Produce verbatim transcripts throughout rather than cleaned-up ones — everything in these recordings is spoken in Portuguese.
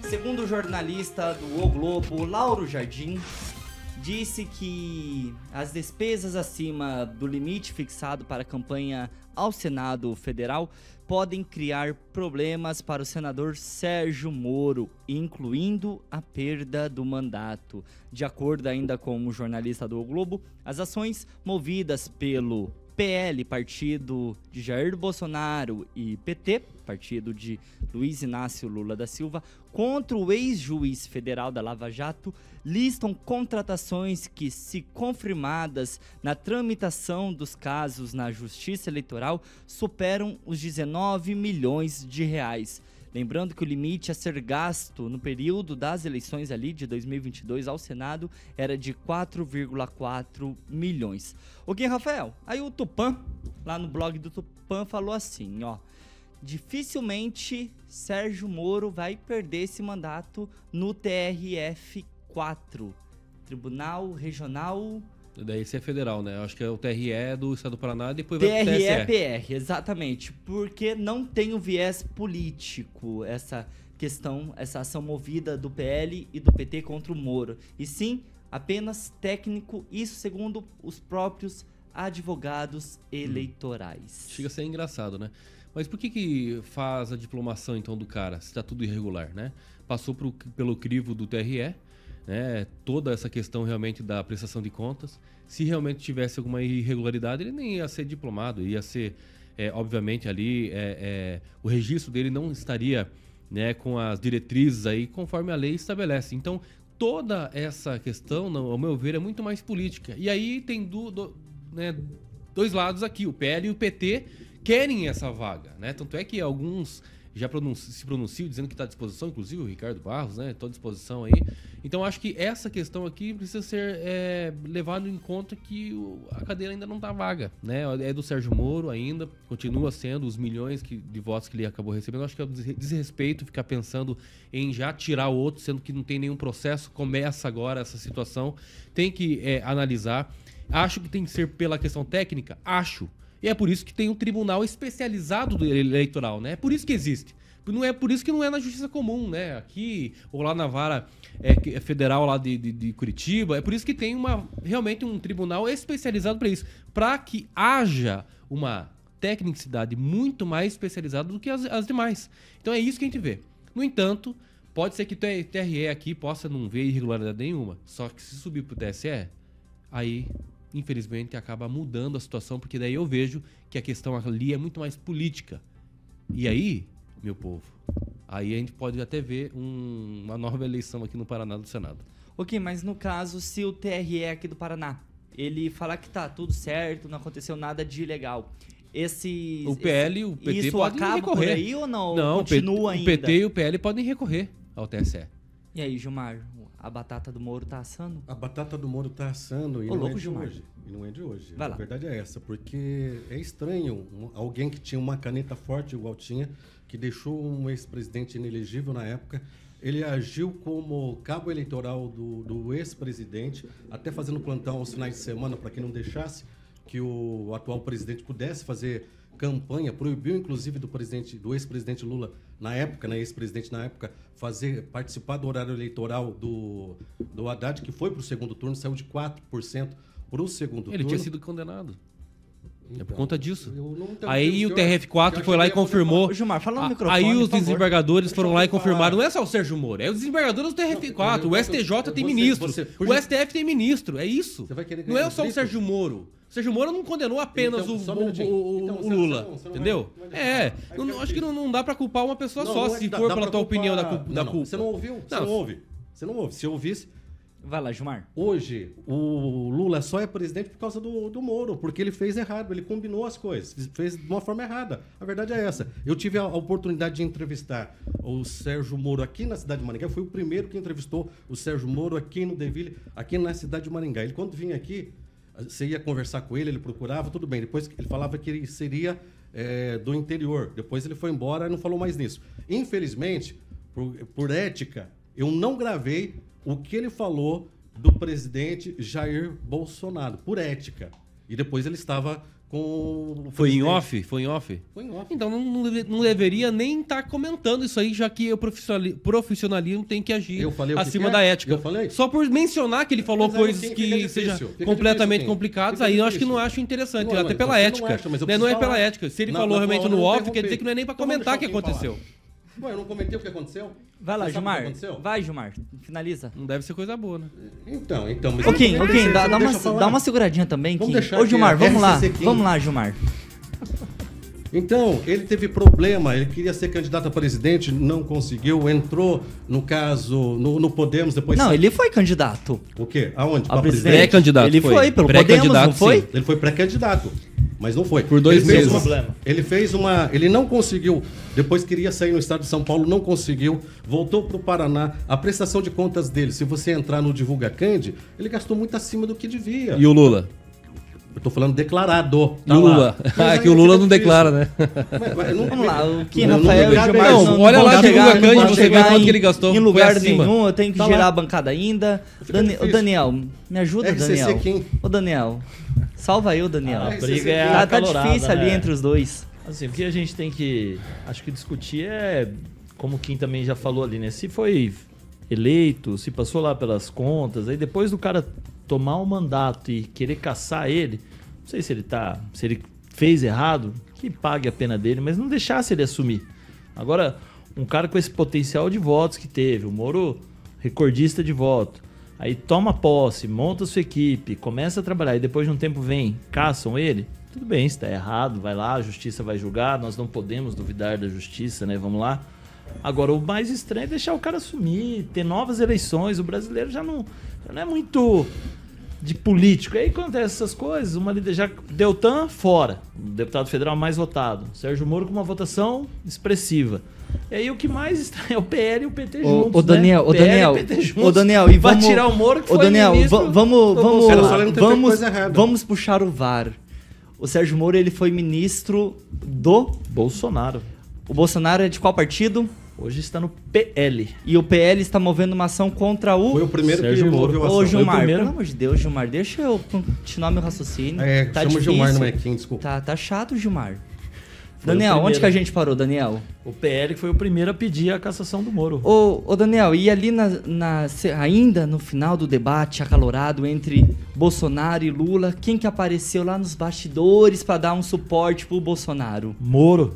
Segundo o jornalista do O Globo, Lauro Jardim, disse que as despesas acima do limite fixado para a campanha ao Senado Federal podem criar problemas para o senador Sérgio Moro, incluindo a perda do mandato. De acordo ainda com o jornalista do O Globo, as ações movidas pelo P L, partido de Jair Bolsonaro, e P T, partido de Luiz Inácio Lula da Silva, contra o ex-juiz federal da Lava Jato, listam contratações que, se confirmadas na tramitação dos casos na Justiça Eleitoral, superam os dezenove milhões de reais. Lembrando que o limite a ser gasto no período das eleições ali de dois mil e vinte e dois ao Senado era de quatro vírgula quatro milhões. Ok, Rafael? Aí o Tupã, lá no blog do Tupã, falou assim, ó. Dificilmente Sérgio Moro vai perder esse mandato no T R F quatro, Tribunal Regional... Daí esse é federal, né? Acho que é o T R E do Estado do Paraná e depois vai pro T S E. T R E P R, exatamente. Porque não tem o viés político essa questão, essa ação movida do P L e do P T contra o Moro. E sim, apenas técnico, isso segundo os próprios advogados eleitorais. Chega a ser engraçado, né? Mas por que que faz a diplomação, então, do cara, se tá tudo irregular, né? Passou pro, pelo crivo do T R E, né? Toda essa questão realmente da prestação de contas. Se realmente tivesse alguma irregularidade, ele nem ia ser diplomado, ia ser, é, obviamente, ali, é, é, o registro dele não estaria, né, com as diretrizes aí, conforme a lei estabelece. Então, toda essa questão, ao meu ver, é muito mais política. E aí tem do, do, né, dois lados aqui, o P L e o P T querem essa vaga, né? Tanto é que alguns já pronunci- se pronunciam dizendo que está à disposição, inclusive o Ricardo Barros, né? Estou à disposição aí. Então, acho que essa questão aqui precisa ser é, levado em conta que o, a cadeira ainda não está vaga, né? É do Sérgio Moro ainda, continua sendo os milhões que, de votos que ele acabou recebendo. Acho que é um desrespeito ficar pensando em já tirar o outro, sendo que não tem nenhum processo. Começa agora essa situação. Tem que é, analisar. Acho que tem que ser pela questão técnica? Acho. E é por isso que tem um tribunal especializado do eleitoral, né? É por isso que existe. Não é por isso que não é na justiça comum, né? Aqui, ou lá na vara é, federal lá de, de, de Curitiba. É por isso que tem uma, realmente um tribunal especializado para isso. Para que haja uma tecnicidade muito mais especializada do que as, as demais. Então é isso que a gente vê. No entanto, pode ser que o T R E aqui possa não ver irregularidade nenhuma. Só que se subir para o T S E, aí... infelizmente, acaba mudando a situação, porque daí eu vejo que a questão ali é muito mais política. E aí, meu povo, aí a gente pode até ver um, uma nova eleição aqui no Paraná do Senado. Ok, mas no caso, se o T R E aqui do Paraná, ele falar que tá tudo certo, não aconteceu nada de ilegal, esse... O P L e o P T isso podem acaba recorrer. por aí ou não? Não, continua o ainda? P T e o P L podem recorrer ao T S E. E aí, Gilmar, a batata do Moro tá assando? A batata do Moro tá assando e Ô, não louco, é de Gilmar. hoje. E não é de hoje. Vai A lá. verdade é essa, porque é estranho um- alguém que tinha uma caneta forte igual tinha, que deixou um ex-presidente inelegível na época. Ele agiu como cabo eleitoral do, do ex-presidente, até fazendo plantão aos finais de semana para que não deixasse que o atual presidente pudesse fazer campanha, proibiu inclusive do presidente, do ex-presidente Lula na época, né, ex-presidente na época, fazer participar do horário eleitoral do, do Haddad, que foi para o segundo turno, saiu de quatro por cento para o segundo Ele turno. tinha sido condenado. Então, É por conta disso. eu não tenho- Aí eu- o T R F quatro eu foi lá e cheguei a poder confirmou. Ô, Gilmar, fala no A- microfone, Aí os por favor. desembargadores foram lá e Deixa eu confirmaram. falar. Não é só o Sérgio Moro, é os desembargadores do T R F quatro. Eu- O eu- S T J tem você- ministro. você- O S T F tem ministro. É isso. Você vai querer Não ganhar é só o grito? Sérgio Moro. O Sérgio Moro não condenou apenas Então, o, só um o- minutinho. o- Então, o você- Lula. você não- você não vai- Entendeu? não vai deixar. É. Aí não- fica acho que não, não dá pra culpar uma pessoa Não, só, não é- se dá- for dá pela pra tua culpar- opinião da, cu- da Não, não, culpa. Você não ouviu? Você Não. não ouve. Você não ouve. Se eu ouvisse, Vai lá, Gilmar. hoje o Lula só é presidente por causa do, do Moro, porque ele fez errado, ele combinou as coisas, fez de uma forma errada. A verdade é essa. Eu tive a oportunidade de entrevistar o Sérgio Moro aqui na cidade de Maringá. Eu fui o primeiro que entrevistou o Sérgio Moro aqui no Deville, aqui na cidade de Maringá. Ele, quando vinha aqui, você ia conversar com ele, ele procurava, tudo bem. Depois ele falava que ele seria é, do interior. Depois ele foi embora e não falou mais nisso. Infelizmente, por, por ética, eu não gravei o que ele falou do presidente Jair Bolsonaro, por ética. E depois ele estava com o Foi em presidente. off? Foi em off? Foi em off. Então não, não deve- não deveria nem estar comentando isso aí, já que o profissionali- profissionalismo tem que agir Eu falei o que acima que é? da ética. Eu falei? Só por mencionar que ele falou Mas aí, coisas Kim, que fica difícil, sejam fica completamente difícil, Kim. complicadas, Fica aí eu acho que difícil. não acho interessante, Não, até mas pela você não ética. acha, mas eu né? Não é preciso pela falar. ética. Se ele Na- falou na realmente tua no hora eu off, interrompi. quer dizer que não é nem pra Então vamos comentar o que deixar o Kim aconteceu. falar. Ué, eu não comentei o que aconteceu? Vai lá, Você sabe o que Gilmar. aconteceu? Vai, Gilmar. Finaliza. Não deve ser coisa boa, né? Então, então... mas Ô, eu Kim, não ô, comentei, Kim, você dá, não dá deixa uma, eu falar? dá uma seguradinha também, Vamos Kim. deixar Ô, aqui Gilmar, a vamos lá. R C C Kim. Vamos lá, Gilmar. Então, ele teve problema, ele queria ser candidato a presidente, não conseguiu, entrou, no caso, no, no Podemos, depois... Não, sa- ele foi candidato. O quê? Aonde? A Pra presidente. Pré-candidato Ele foi. foi, pelo Pré-candidato, Podemos, não foi? sim. Ele foi pré-candidato, mas não foi. Por dois ele fez meses. Uma, ele fez uma... Ele não conseguiu, depois queria sair no estado de São Paulo, não conseguiu, voltou para o Paraná. A prestação de contas dele, se você entrar no Divulga Cande, ele gastou muito acima do que devia. E o Lula? Eu tô falando declarado. E o Lula? Mas Ah, aí que o Lula fica não difícil. declara, né? Mas- mas não- Vamos lá, o Kim, não- não- Rafael e não- o Gilmar Não, não, olha não lá, vão Divulga chegar, Cande, não vão você vê chegar quanto em, que ele gastou. em Foi lugar acima. nenhum, eu tenho que Tá gerar lá. a bancada ainda. Fica Dani, ô, difícil. Daniel, me ajuda, R C C Daniel. Kim. Ô, Daniel, salva aí o Daniel. A R C C briga é Kim. Tá, tá acalorada, difícil ali né? entre os dois. Assim, o que a gente tem que, acho que discutir é, como o Kim também já falou ali, né? Se foi eleito, se passou lá pelas contas, aí depois do cara tomar o mandato e querer caçar ele, não sei se ele tá, se ele fez errado, que pague a pena dele, mas não deixasse ele assumir. Agora, um cara com esse potencial de votos que teve, o Moro recordista de voto, aí toma posse, monta sua equipe, começa a trabalhar e depois de um tempo vem, caçam ele, tudo bem, se tá errado, vai lá, a justiça vai julgar, nós não podemos duvidar da justiça, né? Vamos lá. Agora, o mais estranho é deixar o cara assumir, ter novas eleições, o brasileiro já não, já não é muito de político. Aí acontece essas coisas, uma líder já Deltan fora, o deputado federal mais votado, Sérgio Moro com uma votação expressiva. E aí o que mais estranho é o P L e o P T Ô, juntos, ô, Daniel, né? ô, P L Daniel, e P T juntos, ô, Daniel, e pra vamos... tirar o Moro que Ô, foi Daniel, ministro va- vamos, do vamos, Era só ele não ter feito vamos, coisa errada. vamos puxar o V A R. O Sérgio Moro, ele foi ministro do... Bolsonaro. O Bolsonaro é de qual partido? Hoje está no P L. E o P L está movendo uma ação contra o... Foi o primeiro Sérgio que Moro. moveu a Ô, ação. Gilmar, primeiro. pelo amor de Deus, Gilmar, deixa eu continuar meu raciocínio. É, tá chama difícil. Gilmar, não é Kim, desculpa. Tá, tá chato, Gilmar. Foi Daniel, o onde primeiro. que a gente parou, Daniel? O P L que foi o primeiro a pedir a cassação do Moro. Ô, ô Daniel, e ali na, na- se- ainda no final do debate acalorado entre Bolsonaro e Lula, quem que apareceu lá nos bastidores para dar um suporte pro Bolsonaro? Moro.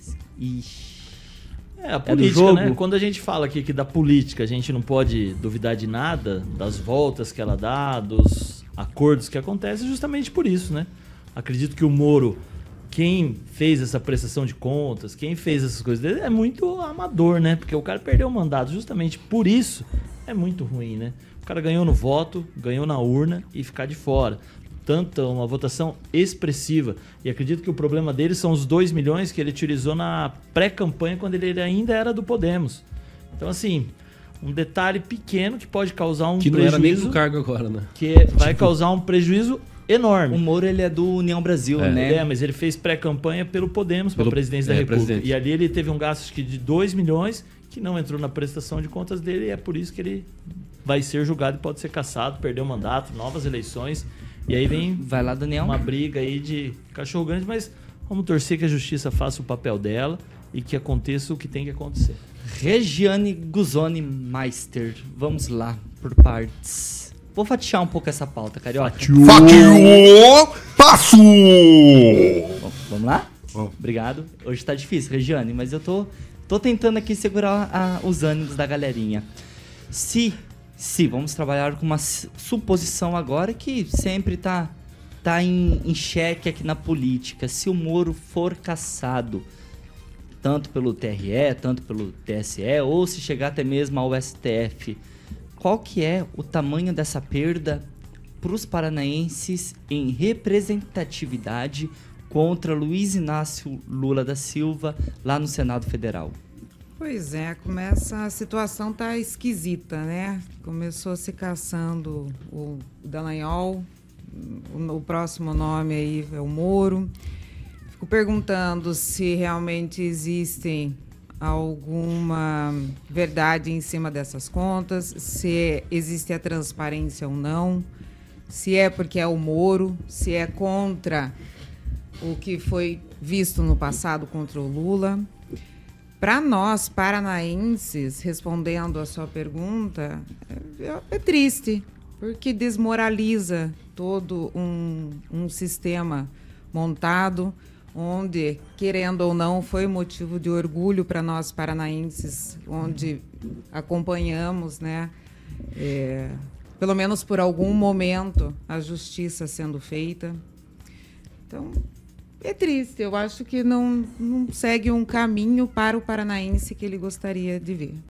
Ixi. É, a do política, jogo? né? Quando a gente fala aqui que da política a gente não pode duvidar de nada, das voltas que ela dá, dos acordos que acontecem, justamente por isso, né? Acredito que o Moro, quem fez essa prestação de contas, quem fez essas coisas dele, é muito amador, né? Porque o cara perdeu o mandato, justamente por isso é muito ruim, né? O cara ganhou no voto, ganhou na urna e ficar de fora. Tanto uma votação expressiva. E acredito que o problema dele são os dois milhões que ele utilizou na pré-campanha quando ele ainda era do Podemos. Então, assim, um detalhe pequeno que pode causar um Que não prejuízo, era nem do cargo agora, né? que é- vai causar um prejuízo enorme. O Moro, ele é do União Brasil, É. né? É, mas ele fez pré-campanha pelo Podemos para a Pelo- presidência da é, República. presidente. E ali ele teve um gasto acho que de dois milhões que não entrou na prestação de contas dele e é por isso que ele vai ser julgado e pode ser cassado, perder o mandato, novas eleições. E aí vem Vai lá, Daniel. uma briga aí de cachorro grande, mas vamos torcer que a justiça faça o papel dela e que aconteça o que tem que acontecer. Regiane Guzoni Meister. Vamos lá, por partes. Vou fatiar um pouco essa pauta, Carioca. Fatiou, passo! Bom, vamos lá? Vamos. Obrigado. Hoje tá difícil, Regiane, mas eu tô, tô tentando aqui segurar a- os ânimos da galerinha. Se, se, vamos trabalhar com uma s- suposição agora que sempre tá, tá em, em xeque aqui na política. Se o Moro for cassado, tanto pelo T R E, tanto pelo T S E, ou se chegar até mesmo ao S T F, qual que é o tamanho dessa perda para os paranaenses em representatividade contra Luiz Inácio Lula da Silva lá no Senado Federal? Pois é, começa a situação tá esquisita, né? Começou se caçando o Dallagnol, o, o próximo nome aí é o Moro. Fico perguntando se realmente existem alguma verdade em cima dessas contas, se existe a transparência ou não, se é porque é o Moro, se é contra o que foi visto no passado contra o Lula. Para nós, paranaenses, respondendo a sua pergunta, é, é triste, porque desmoraliza todo um, um sistema montado, onde, querendo ou não, foi motivo de orgulho para nós paranaenses, onde acompanhamos, né, é, pelo menos por algum momento, a justiça sendo feita. Então, é triste. Eu acho que não, não segue um caminho para o paranaense que ele gostaria de ver.